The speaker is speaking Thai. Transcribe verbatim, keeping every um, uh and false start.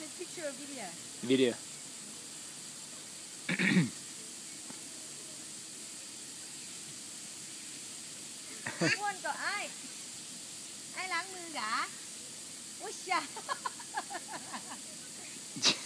take picture or video? Video. Quân có ai? Aiล้างมือ gả? Ui xa.